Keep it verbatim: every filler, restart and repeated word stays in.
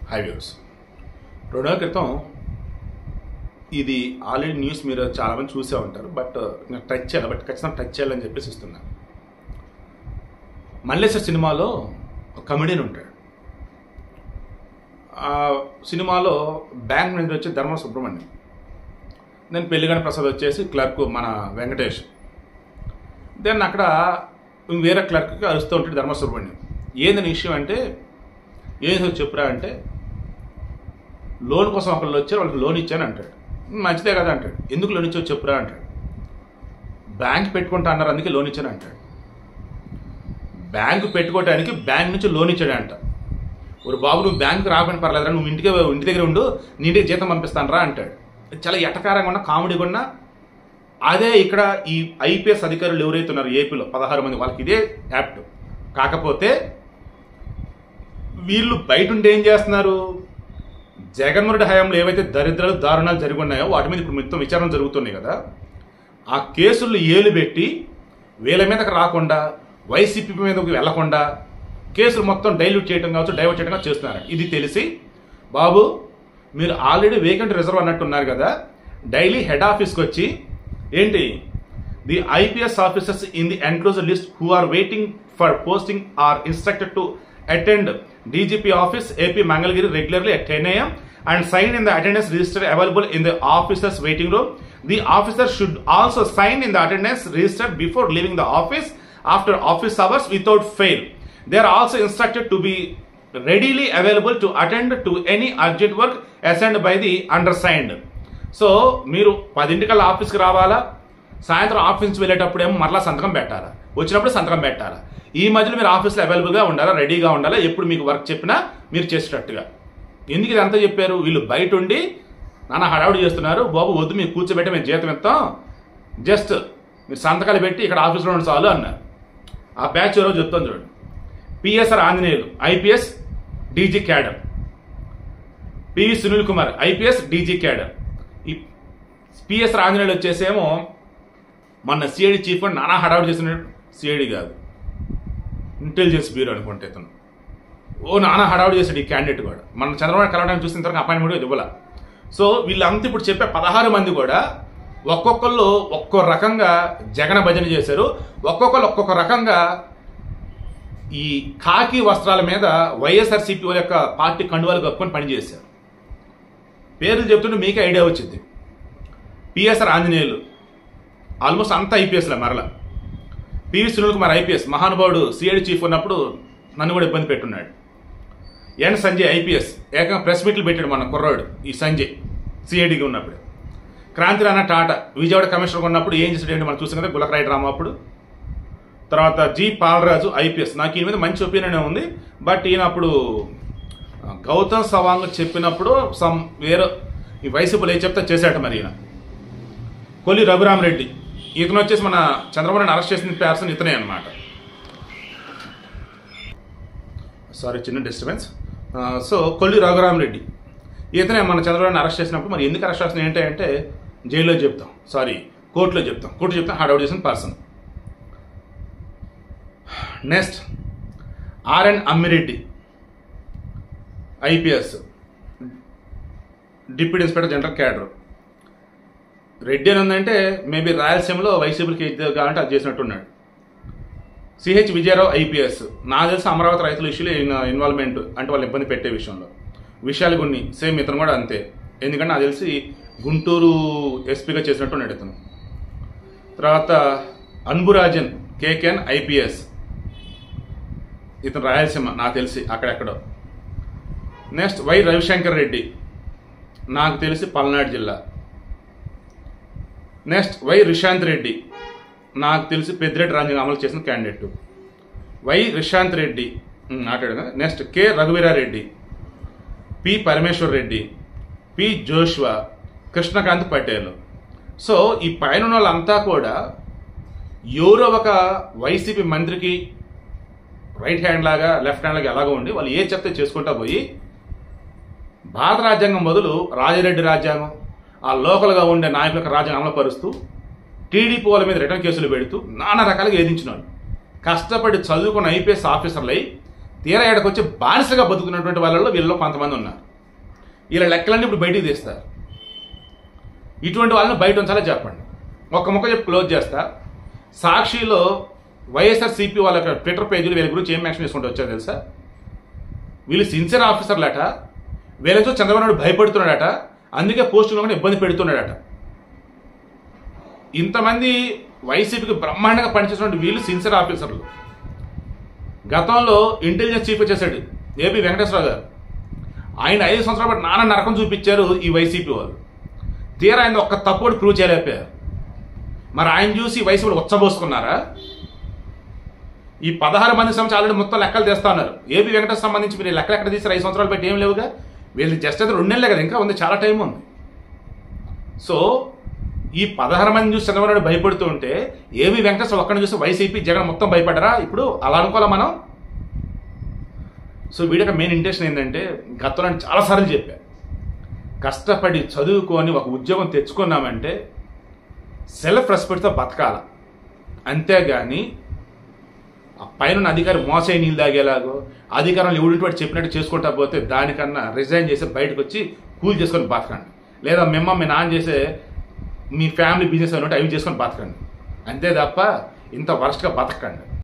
High viewers, రెండు రోజుల క్రితం ఇది ఆల్రెడీ న్యూస్ మీరు చాలామంది చూసే ఉంటారు. బట్ నేను టచ్ చేయాలి, బట్ ఖచ్చితంగా టచ్ చేయాలని చెప్పేసి ఇస్తున్నాను. మల్లేశ్వర సినిమాలో ఒక కమెడియన్ ఉంటాడు. ఆ సినిమాలో బ్యాంక్ మేనేజర్ వచ్చి ధర్మ సుబ్రహ్మణ్యం, నేను పెళ్లిగాని ప్రసాద్ వచ్చేసి క్లర్క్ మన వెంకటేష్. దెన్ అక్కడ వేరే క్లర్క్కి అరుస్తూ ఉంటాడు ధర్మ సుబ్రహ్మణ్యం. ఏందని విషయం అంటే, ఏదో చెప్పురా అంటే, లోన్ కోసం ఒకళ్ళు వచ్చారు, వాళ్ళకి లోన్ ఇచ్చాను అంటాడు. మంచిదే కదా అంటాడు. ఎందుకు లోన్ ఇచ్చావు చెప్పురా అంటాడు. బ్యాంక్ పెట్టుకుంటా అన్నారు, అందుకే లోన్ ఇచ్చాను అంటాడు. బ్యాంకు పెట్టుకోవడానికి బ్యాంక్ నుంచి లోన్ ఇచ్చాడు అంట. ఒక బాబు, నువ్వు బ్యాంకు రాకపోయినా పర్లేదురా, నువ్వు ఇంటికి ఇంటి దగ్గర ఉండు, నీ ఇంటికి జీతం పంపిస్తాను రా అంటాడు. చాలా ఎటకారంగా ఉన్న, కామెడీగా ఉన్న. అదే ఇక్కడ ఈ ఐపీఎస్ అధికారులు ఎవరైతే ఉన్నారో ఏపీలో పదహారు మంది, వాళ్ళకి ఇదే యాప్ట్. కాకపోతే వీళ్ళు బయట ఉండి ఏం చేస్తున్నారు, జగన్మోహన్ రెడ్డి హయాంలో ఏవైతే దరిద్రాలు దారుణాలు జరిగి ఉన్నాయో వాటి మీద ఇప్పుడు మొత్తం విచారణ జరుగుతున్నాయి కదా, ఆ కేసులు ఏలు పెట్టి వీళ్ళ మీదకి రాకుండా, వైసీపీ మీదకి వెళ్లకుండా కేసులు మొత్తం డైల్యూట్ చేయడం కావచ్చు, డైవర్ట్ చేయడం కావచ్చు చేస్తున్నారు. ఇది తెలిసి, బాబు మీరు ఆల్రెడీ వేకెంట్ రిజర్వ్ అన్నట్టున్నారు కదా, డైలీ హెడ్ ఆఫీస్కి వచ్చి ఏంటి, the IPS officers in the enclosure list who are waiting for posting are instructed to attend D G P office A P Mangalgiri regularly at ten A M and sign in the attendance register available in the officer's waiting room. The officer should also sign in the attendance register before leaving the office after office hours without fail. They are also instructed to be readily available to attend to any urgent work assigned by the undersigned. So మీరు పదింటికల్లా ఆఫీస్కి రావాలా, సాయంత్రం office నుంచి వెళ్ళేటప్పుడు ఏమో మరలా సంతకం పెట్టాలా, వచ్చినప్పుడు సంతకం పెట్టాలా. ఈ మధ్యలో మీరు ఆఫీస్లో అవైలబుల్గా ఉండాలా, రెడీగా ఉండాలా, ఎప్పుడు మీకు వర్క్ చెప్పినా మీరు చేసేటట్టుగా. ఎందుకు ఇదంతా చెప్పారు, వీళ్ళు బయట ఉండి నాన్న హడావుడి చేస్తున్నారు. బాబు వద్దు, మీరు కూర్చోబెట్టి మేము జీతం ఇస్తాం, జస్ట్ మీరు సంతకాలు పెట్టి ఇక్కడ ఆఫీస్లో ఉండి చాలు అన్నారు. ఆ బ్యాచ్ రోజు చెప్తాను చూడండి. PSR Anjaneyulu IPS DG cadre, PV Sunil Kumar IPS DG cadre. ఈ పిఎస్ఆర్ ఆంజనేయులు వచ్చేసేమో మొన్న సిఐడి చీఫ్ అని నానా హడావుడి చేస్తున్నట్టు, సిఐడి కాదు ఇంటెలిజెన్స్ బ్యూరో అనుకుంటే ఇతను ఓ నానా హడావుడి చేశాడు ఈ క్యాండిడేట్ కూడా. మన చంద్రబాబు కలవడానికి చూసిన తర్వాత అపాయింట్మెంట్ ఇవ్వాల. సో వీళ్ళంతా ఇప్పుడు చెప్పే పదహారు మంది కూడా ఒక్కొక్కళ్ళు ఒక్కో రకంగా జగన్ భజన చేశారు. ఒక్కొక్కళ్ళు ఒక్కొక్క రకంగా ఈ ఖాకీ వస్త్రాల మీద వైఎస్ఆర్సీపీ యొక్క పార్టీ కండువాలు కప్పుకొని పనిచేశారు. పేర్లు చెప్తుంటే మీకే ఐడియా వచ్చింది. పిఎస్ఆర్ ఆంజనేయులు ఆల్మోస్ట్ అంతా ఐపీఎస్లో మరలా. పివి సునీల్ కుమార్ ఐపీఎస్ మహానుభావుడు, సిఐడి చీఫ్ ఉన్నప్పుడు నన్ను కూడా ఇబ్బంది పెట్టున్నాడు. ఎన్ సంజయ్ ఐపీఎస్ ఏకంగా ప్రెస్ మీట్లు పెట్టాడు మన కుర్రాడు ఈ సంజయ్ సిఐడికి ఉన్నప్పుడు. క్రాంతి రాణా టాటా విజయవాడ కమిషనర్ ఉన్నప్పుడు ఏం చేసాడు ఏంటి మనం చూసాం కదా, గులకరాయి డ్రామా అప్పుడు. తర్వాత జి పాలరాజు ఐపీఎస్, నాకు ఈయన మీద మంచి ఒపీనియన్ ఉంది. బట్ ఈయన అప్పుడు గౌతమ్ సవాంగ్ చెప్పినప్పుడు సమ్ వేరే ఈ వైసీపీలో ఏం చెప్తే చేశాట మరి ఈయన. కొల్లి రఘురామరెడ్డి, ఇతను వచ్చేసి మన చంద్రబాబు నాయుడు అరెస్ట్ చేసిన పర్సన్ ఇతనే అనమాట. సారీ చిన్న డిస్టర్బెన్స్. సో కొల్లి రఘురామరెడ్డి ఇతనే మన చంద్రబాబు నాయుడు అరెస్ట్ చేసినప్పుడు మరి ఎందుకు అరెస్ట్ చేసిన ఏంటి అంటే జైల్లో చెప్తాం, సారీ కోర్టులో చెప్తాం, కోర్టు చెప్తాం హడావుడి చేసిన person. Next RN Ammireddy IPS deputy inspector general cadre. Reddy అని ఉందంటే మేబీ రాయలసీమలో వైసీపీకి కావాలంటే అది చేసినట్టున్నాడు. సిహెచ్ విజయరావు ఐపీఎస్, నాకు తెలిసి అమరావతి రైతుల ఇష్యూలో ఇన్వాల్వ్మెంట్ అంటే వాళ్ళు ఇబ్బంది పెట్టే విషయంలో విషయాలు కొన్ని సేమ్ ఇతను కూడా అంతే. ఎందుకంటే నాకు తెలిసి గుంటూరు ఎస్పీగా చేసినట్టున్నాడు ఇతను. తర్వాత అన్బురాజన్ కేకెన్ ఐపీఎస్, ఇతను రాయలసీమ నాకు తెలిసి అక్కడెక్కడో. నెక్స్ట్ వై రవిశంకర్ రెడ్డి, నాకు తెలిసి పల్నాడు జిల్లా. నెక్స్ట్ వై రిషాంత్ రెడ్డి, నాకు తెలిసి పెద్దిరెడ్డి రాజ్యాంగం అమలు చేసిన క్యాండిడేట్ వై రిషాంత్ రెడ్డి మాట్లాడు. Next K Raghuveerareddy, P Parameshwar Reddy, P Joshua, Krishnakanth Patel. So ఈ పైన వాళ్ళంతా కూడా ఎవరో ఒక వైసీపీ మంత్రికి రైట్ హ్యాండ్ లాగా లెఫ్ట్ హ్యాండ్ లాగా ఎలాగో ఉండి వాళ్ళు ఏ చెప్తే చేసుకుంటా పోయి భారత రాజ్యాంగం బదులు రాజారెడ్డి రాజ్యాంగం, ఆ లోకల్గా ఉండే నాయకులకు రాజ్యాంగం అమలుపరుస్తూ టీడీపీ వాళ్ళ మీద రిటర్న్ కేసులు పెడుతూ నానా రకాలుగా ఏదించిన వాళ్ళు. కష్టపడి చదువుకున్న ఐపీఎస్ ఆఫీసర్లై తీరా ఏడకు వచ్చి బానిసగా బతుకున్నటువంటి వాళ్ళలో వీళ్ళలో కొంతమంది ఉన్నారు. వీళ్ళ లెక్కలన్నీ ఇప్పుడు బయటికి తీస్తారు. ఇటువంటి వాళ్ళని బయట ఉంచాలో చెప్పండి. ఒక్క ముక్క చెప్పి క్లోజ్ చేస్తా. సాక్షిలో వైఎస్ఆర్సీపీ వాళ్ళ ట్విట్టర్ పేజీలు వీళ్ళ గురించి ఏం యాక్షన్ చేసుకుంటూ వచ్చారు తెలుసా? వీళ్ళు సిన్సియర్ ఆఫీసర్లట, వీళ్ళతో చంద్రబాబు నాయుడు భయపడుతున్నాడట, అందుకే పోస్టులు కూడా ఇబ్బంది పెడుతున్నాడట. ఇంతమంది వైసీపీకి బ్రహ్మాండంగా పనిచేసినటువంటి వీళ్ళు సిన్సియర్ ఆఫీసర్లు. గతంలో ఇంటెలిజెన్స్ చీఫ్ చేశాడు ఏపీ వెంకటేశ్వరరావు గారు. ఆయన ఐదు సంవత్సరాల పాటు నాన్న నరకం చూపించారు ఈ వైసీపీ వాళ్ళు. తీరా ఆయన ఒక్క తప్పుడు ప్రూవ్ చేయలేకపోయారు. మరి ఆయన చూసి వైసీపీ ఉచ్చబోసుకున్నారా? ఈ పదహారు మంది సంబంధించి ఆల్రెడీ మొత్తం లెక్కలు తెస్తా ఉన్నారు. ఏపీ వెంకటేశ్వర సంబంధించి మీరు లెక్కలు ఎక్కడ తీసి ఐదు సంవత్సరాలు పెట్టి ఏం లేవుగా. వీళ్ళు జస్ట్ అయితే రెండు నెలలే కదా, ఇంకా ఉంది, చాలా టైం ఉంది. సో ఈ పదహారు మంది చూసి చంద్రబాబు నాయుడు భయపడుతూ ఉంటే ఏవి వెంకటేశ్వర ఒక్కడిని చూసి వైసీపీ జగన్ మొత్తం భయపడరా? ఇప్పుడు అలా అనుకోవాలా మనం? సో వీడియో మెయిన్ ఇంటెన్షన్ ఏంటంటే, గతంలో చాలాసార్లు చెప్పా, కష్టపడి చదువుకొని ఒక ఉద్యోగం తెచ్చుకున్నామంటే సెల్ఫ్ రెస్పెక్ట్తో బతకాల. అంతేగాని ఆ పైన అధికారి మోసే నీళ్ళు తాగేలాగో అధికారంలో ఎవడింటి చెప్పినట్టు చేసుకుంటా పోతే దానికన్నా రిజైన్ చేసి బయటకు వచ్చి కూల్ చేసుకొని బతకండి. లేదా మిమ్మ మీ నాన్న చేసే మీ ఫ్యామిలీ బిజినెస్ అన్నట్టు అవి చేసుకొని బతకండి. అంతే తప్ప ఇంత వరస్ట్గా బతకండి.